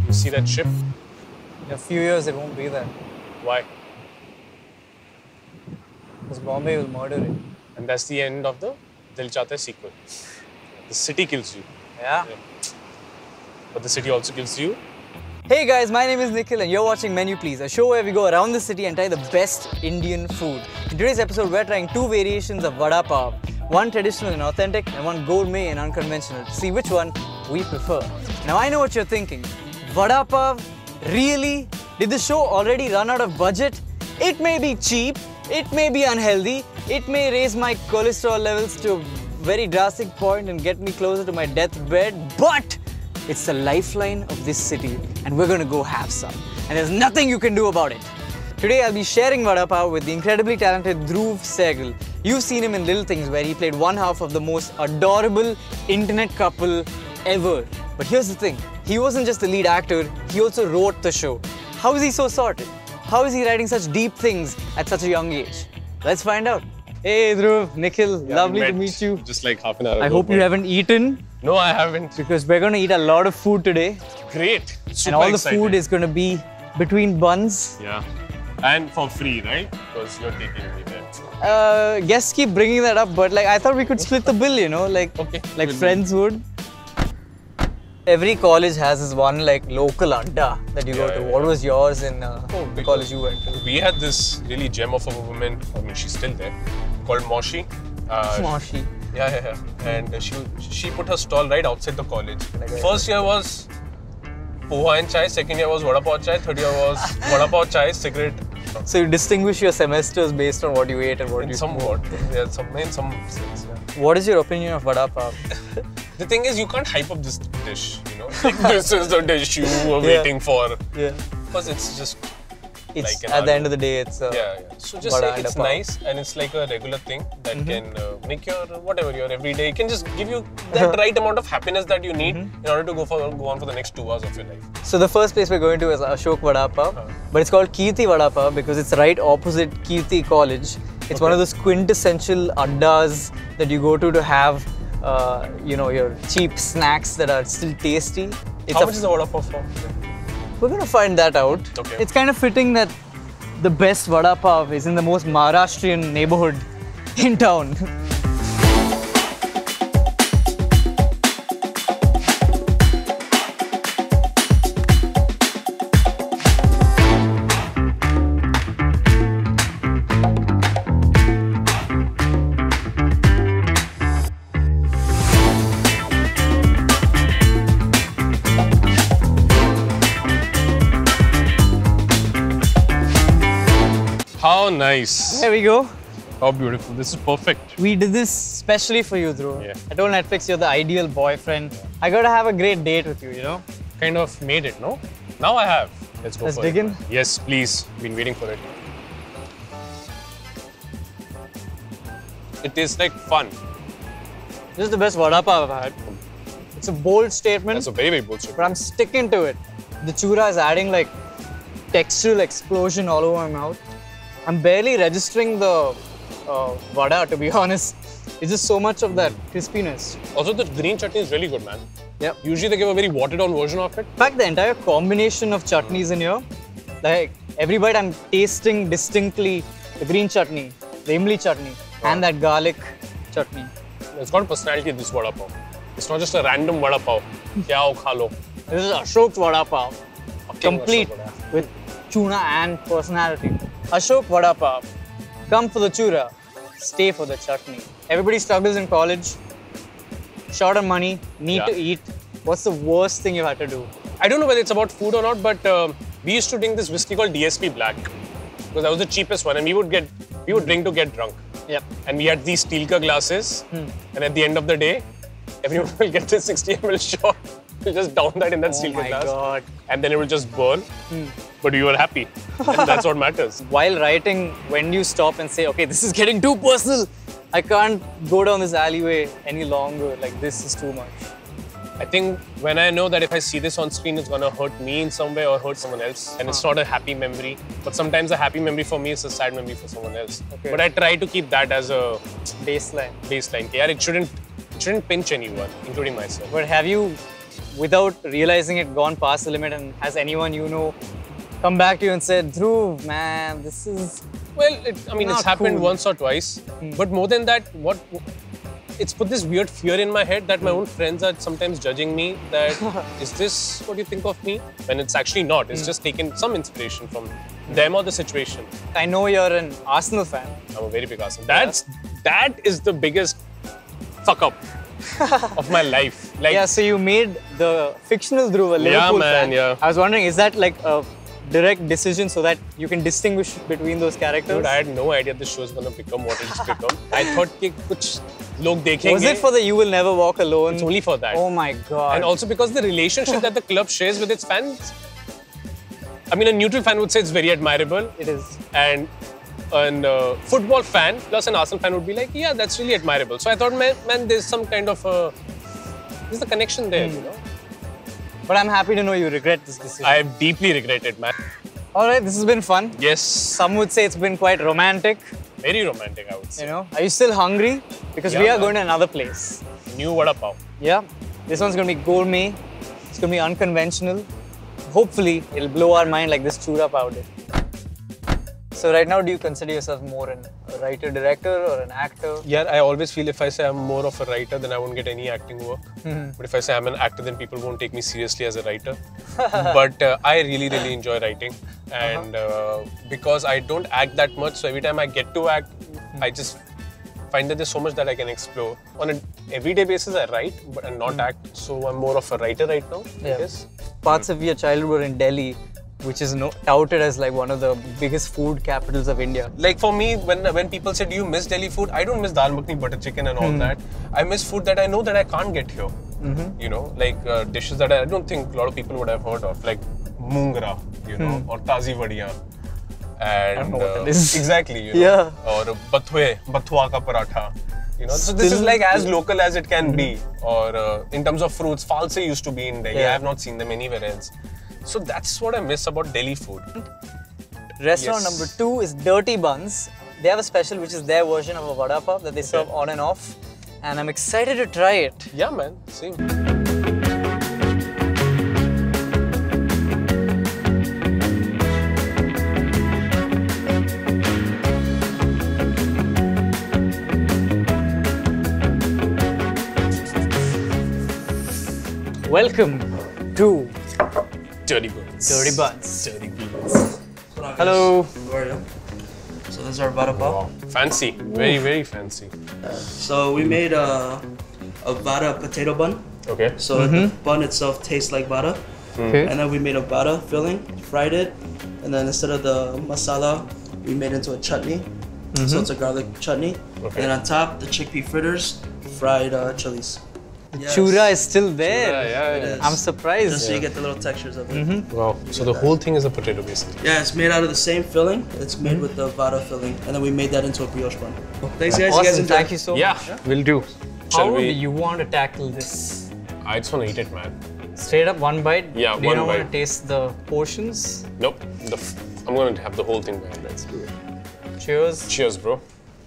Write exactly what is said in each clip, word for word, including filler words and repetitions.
You see that ship? In a few years, it won't be there. Why? Because Bombay will murder it. And that's the end of the Dil Chahta Hai sequel. The city kills you. Yeah. yeah. But the city also kills you. Hey guys, my name is Nikhil and you're watching Menu Please, a show where we go around the city and try the best Indian food. In today's episode, we're trying two variations of Vada Pav. One traditional and authentic, and one gourmet and unconventional. To see which one we prefer. Now I know what you're thinking. Vada Pav? Really? Did the show already run out of budget? It may be cheap, it may be unhealthy, it may raise my cholesterol levels to a very drastic point and get me closer to my deathbed, but it's the lifeline of this city and we're gonna go have some. And there's nothing you can do about it. Today I'll be sharing Vada Pav with the incredibly talented Dhruv Sehgal. You've seen him in Little Things where he played one half of the most adorable internet couple ever. But here's the thing, he wasn't just the lead actor, he also wrote the show. How is he so sorted? How is he writing such deep things at such a young age? Let's find out. Hey Dhruv, Nikhil, Yeah, lovely we to met meet you. Just like half an hour ago. I hope you haven't eaten. No, I haven't. Because we're going to eat a lot of food today. Great. Super and all excited. the food is going to be between buns. Yeah. And for free, right? Because you're taking me there. Uh, guests keep bringing that up, but like I thought we could split the bill, you know, like Okay. like We'll friends would. Every college has this one like local adda that you Yeah, go to. yeah, What yeah. was yours in uh, Oh, the because college you went to? We had this really gem of a woman, I mean, she's still there, called Moshi. Uh, Moshi. Yeah, yeah, yeah. And she she put her stall right outside the college. Okay. First year was poha and chai, second year was vada pav chai, third year was vada pav chai, cigarette. So you distinguish your semesters based on what you ate and what In you somewhat, yeah, some in some sense, yeah. What is your opinion of vada pav? The thing is, you can't hype up this dish, you know. Like, this is the dish you were Yeah. waiting for, Yeah. because it's just It's like an at the aloo. end of the day, it's uh, yeah, yeah. So just vada say and a it's pav. nice and it's like a regular thing that can uh, make your whatever your everyday. It can just give you that right amount of happiness that you need in order to go for go on for the next two hours of your life. So the first place we're going to is Ashok Vada Pav, Uh. but it's called Kirti Vada Pav because it's right opposite Kirti College. It's one of those quintessential addas that you go to to have, uh, you know, your cheap snacks that are still tasty. It's How a- much is the vada pav for? We're gonna find that out. Okay. It's kind of fitting that the best Vada Pav is in the most Maharashtrian neighborhood in town. How nice! There we go. How beautiful! This is perfect. We did this specially for you, Dhruv. Yeah. I told Netflix you're the ideal boyfriend. I gotta have a great date with you, you know? Kind of made it, no? Now I have. Let's go Let's for dig it. in. Yes, please. Been waiting for it. It tastes like fun. This is the best Vada Pav I've had. It's a bold statement, That's a very very bullshit. but I'm sticking to it. The chura is adding like textural explosion all over my mouth. I'm barely registering the uh, vada, to be honest. It's just so much of that crispiness. Also, the green chutney is really good, man. Yep. Usually they give a very watered down version of it. In fact, the entire combination of chutneys in here, like every bite I'm tasting distinctly the green chutney, the imli chutney, and that garlic chutney. It's got personality, this vada pav. It's not just a random vada pav. Kya ho, kha lo. This is Ashok Vada Pav, Fucking complete Ashok Vada. with tuna and personality. Ashok Vada Pav, come for the chura, stay for the chutney. Everybody struggles in college, short on money, need Yeah. to eat. What's the worst thing you had to do? I don't know whether it's about food or not, but uh, we used to drink this whiskey called D S P Black because that was the cheapest one, and we would get we would drink to get drunk. Yep. And we had these Stilka glasses, and at the end of the day, everyone will get this sixty milliliter shot. You just down that in that Oh Stilka my glass, God. and then it will just burn. But you were happy, and that's what matters. While writing, when do you stop and say, okay, this is getting too personal. I can't go down this alleyway any longer. Like, this is too much. I think when I know that if I see this on screen, it's gonna hurt me in some way or hurt someone else, and it's not a happy memory. But sometimes a happy memory for me is a sad memory for someone else. Okay. But I try to keep that as a Baseline. baseline. Yeah, it shouldn't, it shouldn't pinch anyone, including myself. But have you without realizing it, gone past the limit? And has anyone you know come back to you and said, Dhruv, man, this is... Well, it, I mean, Not it's happened cool. once or twice. But more than that, what it's put this weird fear in my head that my own friends are sometimes judging me that, is this what you think of me? When it's actually not. It's just taken some inspiration from them or the situation. I know you're an Arsenal fan. I'm a very big Arsenal. That's, that is the biggest fuck up of my life. Like, Yeah, so you made the fictional Dhruv a Liverpool Yeah, man, fan. yeah. I was wondering, is that like a direct decision so that you can distinguish between those characters? dude, I had no idea this show is gonna become what it's become. I thought कि कुछ लोग देखेंगे. Was it for the You Will Never Walk Alone? It's only for that. Oh my god. And also because the relationship that the club shares with its fans, I mean, a neutral fan would say it's very admirable. It is. And a uh, football fan plus an Arsenal fan would be like, yeah, that's really admirable. So I thought, man, man there's some kind of a, there's a connection there, mm. you know. But I'm happy to know you regret this decision. I have deeply regretted, man. All right, this has been fun. Yes. Some would say it's been quite romantic. Very romantic, I would say. You know, are you still hungry? Because Yeah, we are man. going to another place. New vada pav. Yeah, this one's going to be gourmet. It's going to be unconventional. Hopefully, it'll blow our mind like this chura pav did. So right now, do you consider yourself more an, a writer, director, or an actor? Yeah, I always feel if I say I'm more of a writer, then I won't get any acting work. Mm-hmm. But if I say I'm an actor, then people won't take me seriously as a writer. But uh, I really, really enjoy writing. And uh, because I don't act that much, so every time I get to act, mm-hmm. I just find that there's so much that I can explore. On an everyday basis, I write, but and not mm-hmm. act. So I'm more of a writer right now, yeah. I guess. Parts of your childhood were in Delhi, which is no, touted as like one of the biggest food capitals of India. Like for me, when when people say, do you miss Delhi food? I don't miss dal makhni, butter chicken and all Hmm. that. I miss food that I know that I can't get here. Mm-hmm. You know, like uh, dishes that I don't think a lot of people would have heard of, like mungra, you know, Hmm. or tazi vadiya. And I don't know what uh, that is. exactly, you know, Yeah. or bathwe, bathwa ka paratha. You know, so this is like as local as it can be. Or uh, in terms of fruits, false used to be in Delhi. Yeah. I have not seen them anywhere else. So that's what I miss about Delhi food. Restaurant Yes. number two is Dirty Buns. They have a special which is their version of a vada pav that they serve on and off. And I'm excited to try it. Yeah, man, same. Welcome to Dirty buns. Dirty Buns. Dirty beans. Hello. How are you? So this is our vada pav. Wow. Fancy. Very, very fancy. So we made a, a vada potato bun. Okay. So the bun itself tastes like vada. Okay. And then we made a vada filling, fried it, and then instead of the masala, we made it into a chutney. So it's a garlic chutney. Okay. And then on top, the chickpea fritters, fried uh, chilies. Yes. Chura is still there. Yeah, yeah, It yeah. is. I'm surprised. Just so you get the little textures of it. Wow. So the whole thing is a potato basically. Yeah, it's made out of the same filling. It's made with the vada filling, and then we made that into a brioche bun. Thanks, guys. You guys Awesome. enjoy. Thank you so Yeah, much. will do. How Shall do we? you want to tackle this? I just want to eat it, man. Straight up one bite? Yeah, do you one not want bite. to taste the portions? Nope. The f I'm going to have the whole thing, man. Let's do it. Cheers. Cheers, bro.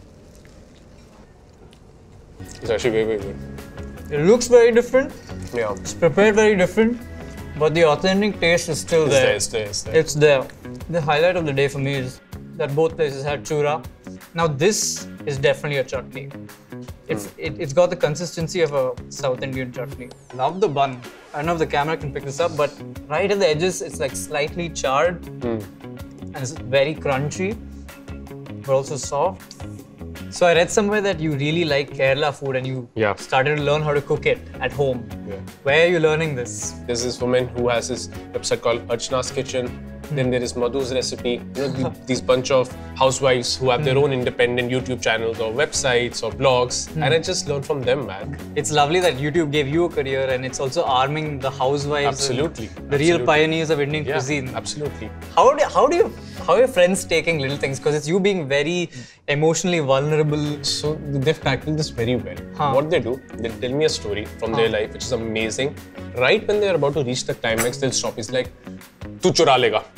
It's actually very, very good. It looks very different. Yeah. It's prepared very different. But the authentic taste is still It's there. there, it's there, it's there. It's there. The highlight of the day for me is that both places had chura. Now this is definitely a chutney. It's, Mm. it, it's got the consistency of a South Indian chutney. Love the bun. I don't know if the camera can pick this up, but right at the edges, it's like slightly charred. Mm. And it's very crunchy, but also soft. So I read somewhere that you really like Kerala food and you Yeah. started to learn how to cook it at home. Yeah. Where are you learning this? There's this woman who has this website called Archana's Kitchen. Then there is Madhu's Recipe. You know, the, these bunch of housewives who have their own independent YouTube channels or websites or blogs. And I just learned from them, man. It's lovely that YouTube gave you a career and it's also arming the housewives. Absolutely. And the real Absolutely. pioneers of Indian Yeah, cuisine. absolutely. How do, how do you, how are your friends taking little things? Because it's you being very emotionally vulnerable. So they've tackled this very well. Huh. What they do, they tell me a story from their life, which is amazing. Right when they're about to reach the climax, they'll stop. It's like, tu chura lega.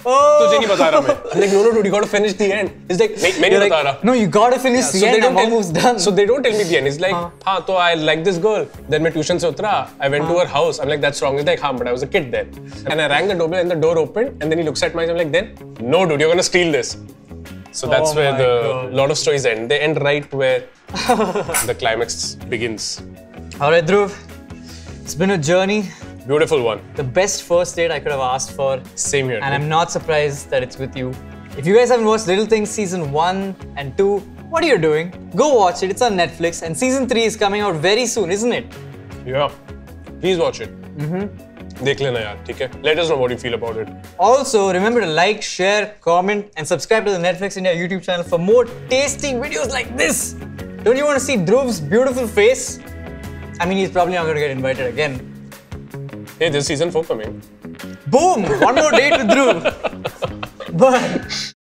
तुझे नहीं बता रहा मैं. I'm like, no, no, dude, you got to finish the end. He's like, नहीं, मैं नहीं You're बता like, रहा. no, you gotta finish Yeah, the so end. they don't I'm tell- almost done. So they don't tell me the end. It's like, हाँ, तो I like this girl. Then मैं tuition से उतरा. I went to her house. I'm like, that's wrong. He's like, हाँ, but I was a kid then. And I rang the doorbell and the door opened. And then he looks at me. I'm like, then, no, dude, you're gonna steal this. So that's Oh where my the God. lot of stories end. They end right where the climax begins. All right, Dhruv. It's been a journey. Beautiful one. The best first date I could have asked for. Same here. And I'm not surprised that it's with you. If you guys haven't watched Little Things season one and two, what are you doing? Go watch it. It's on Netflix. And season three is coming out very soon, isn't it? Yeah. Please watch it. Mm-hmm. देख लेना यार, ठीक है? Let us know what you feel about it. Also, remember to like, share, comment, and subscribe to the Netflix India YouTube channel for more tasty videos like this. Don't you want to see Dhruv's beautiful face? I mean, he's probably not going to get invited again. Hey, there's season four coming. Boom! One more date with Dhruv. But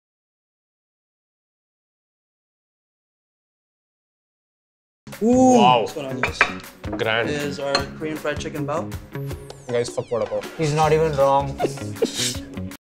Ooh. Wow. What's going on, guys? Grand. Is our Korean fried chicken bao. Guys, fuck vada pav. He's not even wrong.